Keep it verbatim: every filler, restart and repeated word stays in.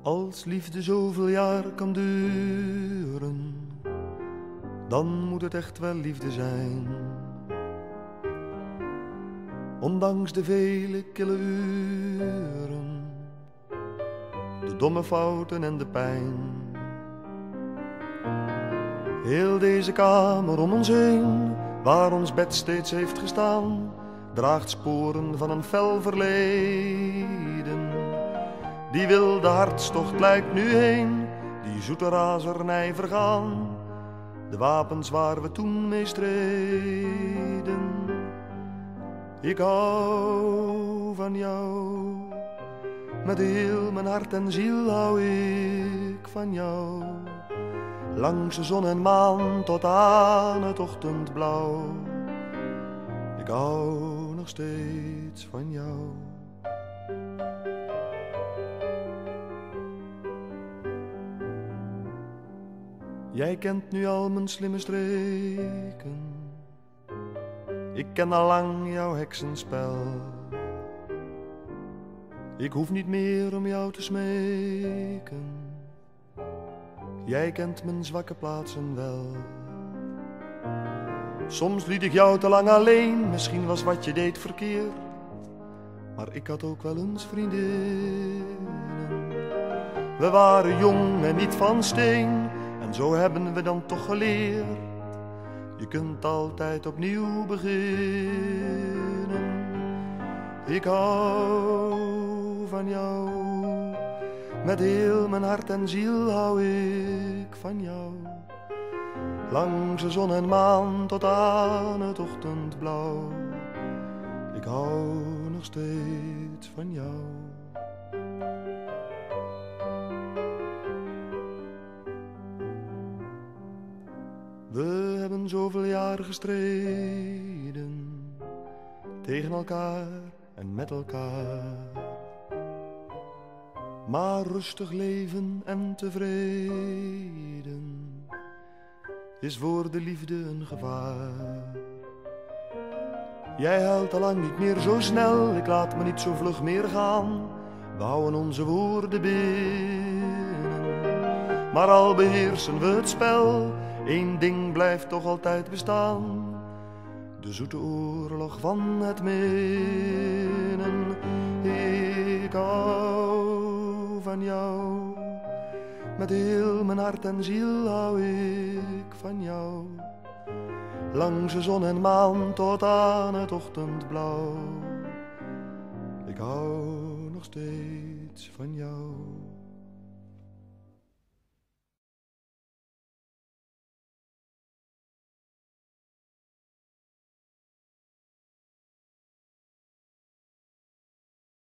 Als liefde zoveel jaar kan duren, dan moet het echt wel liefde zijn. Ondanks de vele kille uren, de domme fouten en de pijn. Heel deze kamer om ons heen, waar ons bed steeds heeft gestaan, draagt sporen van een fel verleden. Die wilde hartstocht lijkt nu heen, die zoete razernij vergaan. De wapens waar we toen mee streden. Ik hou van jou, met heel mijn hart en ziel hou ik van jou. Langs de zon en maan tot aan het ochtendblauw. Ik hou nog steeds van jou. Jij kent nu al mijn slimme streken. Ik ken al lang jouw heksenspel. Ik hoef niet meer om jou te smeken. Jij kent mijn zwakke plaatsen wel. Soms liet ik jou te lang alleen. Misschien was wat je deed verkeerd. Maar ik had ook wel eens vriendinnen. We waren jong en niet van steen. En zo hebben we dan toch geleerd. Je kunt altijd opnieuw beginnen. Ik hou van jou. Met heel mijn hart en ziel hou ik van jou. Langs de zon en maan tot aan het ochtendblauw. Ik hou nog steeds van jou. We hebben zoveel jaren gestreden, tegen elkaar en met elkaar. Maar rustig leven en tevreden is voor de liefde een gevaar. Jij huilt al lang niet meer zo snel, ik laat me niet zo vlug meer gaan. We houden onze woorden binnen, maar al beheersen we het spel. Eén ding blijft toch altijd bestaan, de zoete oorlog van het minnen. Ik hou van jou, met heel mijn hart en ziel hou ik van jou. Langs de zon en maan tot aan het ochtendblauw. Ik hou nog steeds van jou.